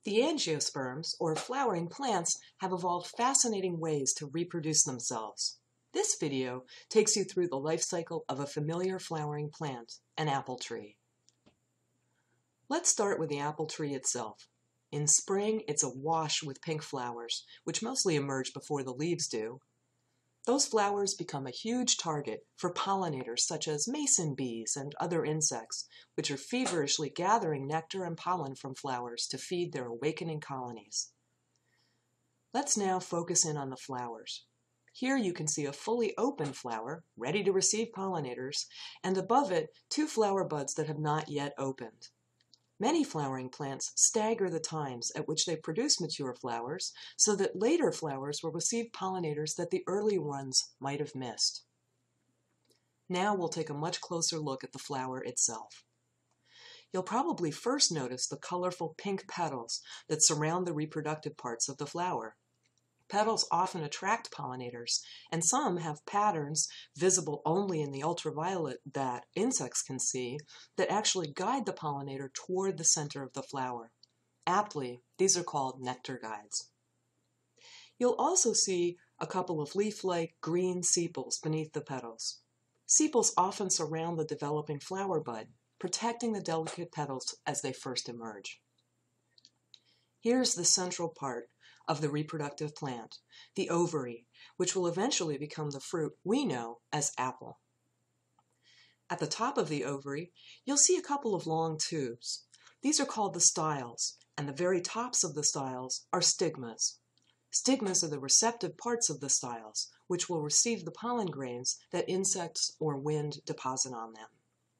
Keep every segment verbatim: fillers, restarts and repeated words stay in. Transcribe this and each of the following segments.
The angiosperms, or flowering plants, have evolved fascinating ways to reproduce themselves. This video takes you through the life cycle of a familiar flowering plant, an apple tree. Let's start with the apple tree itself. In spring, it's awash with pink flowers, which mostly emerge before the leaves do. Those flowers become a huge target for pollinators such as mason bees and other insects, which are feverishly gathering nectar and pollen from flowers to feed their awakening colonies. Let's now focus in on the flowers. Here you can see a fully open flower, ready to receive pollinators, and above it, two flower buds that have not yet opened. Many flowering plants stagger the times at which they produce mature flowers so that later flowers will receive pollinators that the early ones might have missed. Now we'll take a much closer look at the flower itself. You'll probably first notice the colorful pink petals that surround the reproductive parts of the flower. Petals often attract pollinators, and some have patterns visible only in the ultraviolet that insects can see that actually guide the pollinator toward the center of the flower. Aptly, these are called nectar guides. You'll also see a couple of leaf-like green sepals beneath the petals. Sepals often surround the developing flower bud, protecting the delicate petals as they first emerge. Here's the central part of the reproductive plant, the ovary, which will eventually become the fruit we know as apple. At the top of the ovary, you'll see a couple of long tubes. These are called the styles, and the very tops of the styles are stigmas. Stigmas are the receptive parts of the styles, which will receive the pollen grains that insects or wind deposit on them.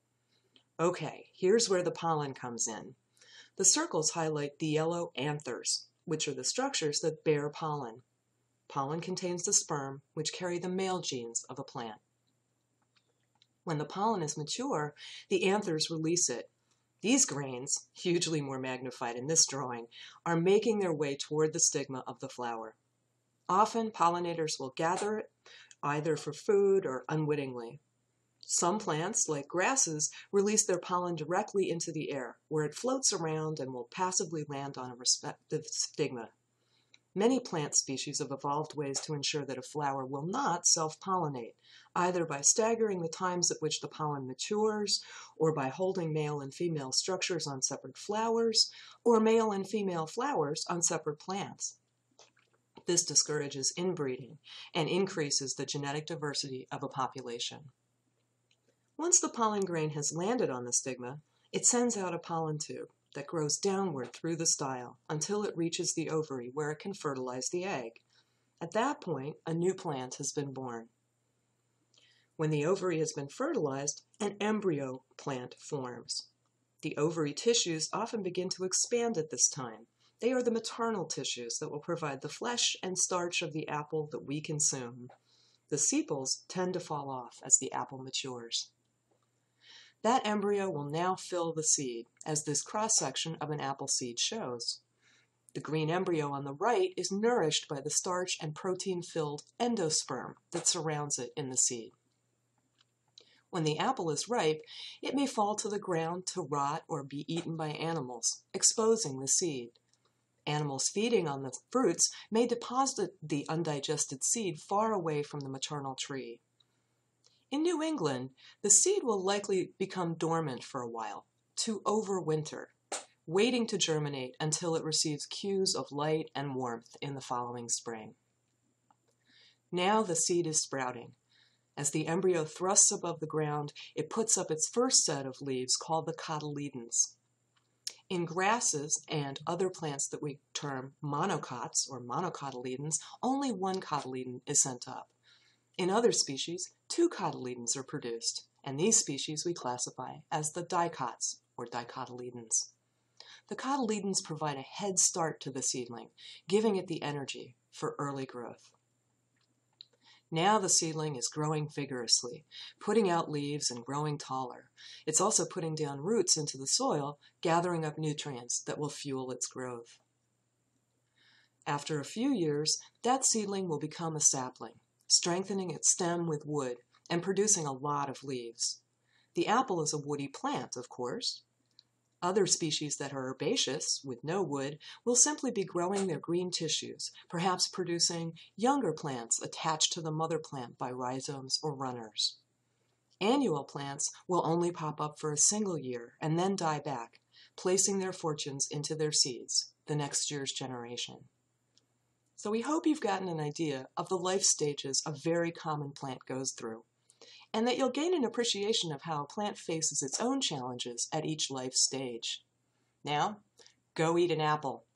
Okay, here's where the pollen comes in. The circles highlight the yellow anthers, which are the structures that bear pollen. Pollen contains the sperm, which carry the male genes of a plant. When the pollen is mature, the anthers release it. These grains, hugely more magnified in this drawing, are making their way toward the stigma of the flower. Often, pollinators will gather it, either for food or unwittingly. Some plants, like grasses, release their pollen directly into the air, where it floats around and will passively land on a respective stigma. Many plant species have evolved ways to ensure that a flower will not self-pollinate, either by staggering the times at which the pollen matures, or by holding male and female structures on separate flowers, or male and female flowers on separate plants. This discourages inbreeding and increases the genetic diversity of a population. Once the pollen grain has landed on the stigma, it sends out a pollen tube that grows downward through the style until it reaches the ovary where it can fertilize the egg. At that point, a new plant has been born. When the ovary has been fertilized, an embryo plant forms. The ovary tissues often begin to expand at this time. They are the maternal tissues that will provide the flesh and starch of the apple that we consume. The sepals tend to fall off as the apple matures. That embryo will now fill the seed, as this cross-section of an apple seed shows. The green embryo on the right is nourished by the starch and protein-filled endosperm that surrounds it in the seed. When the apple is ripe, it may fall to the ground to rot or be eaten by animals, exposing the seed. Animals feeding on the fruits may deposit the undigested seed far away from the maternal tree. In New England, the seed will likely become dormant for a while, to overwinter, waiting to germinate until it receives cues of light and warmth in the following spring. Now the seed is sprouting. As the embryo thrusts above the ground, it puts up its first set of leaves called the cotyledons. In grasses and other plants that we term monocots or monocotyledons, only one cotyledon is sent up. In other species, two cotyledons are produced, and these species we classify as the dicots, or dicotyledons. The cotyledons provide a head start to the seedling, giving it the energy for early growth. Now the seedling is growing vigorously, putting out leaves and growing taller. It's also putting down roots into the soil, gathering up nutrients that will fuel its growth. After a few years, that seedling will become a sapling, strengthening its stem with wood and producing a lot of leaves. The apple is a woody plant, of course. Other species that are herbaceous, with no wood, will simply be growing their green tissues, perhaps producing younger plants attached to the mother plant by rhizomes or runners. Annual plants will only pop up for a single year and then die back, placing their fortunes into their seeds, the next year's generation. So we hope you've gotten an idea of the life stages a very common plant goes through, and that you'll gain an appreciation of how a plant faces its own challenges at each life stage. Now, go eat an apple.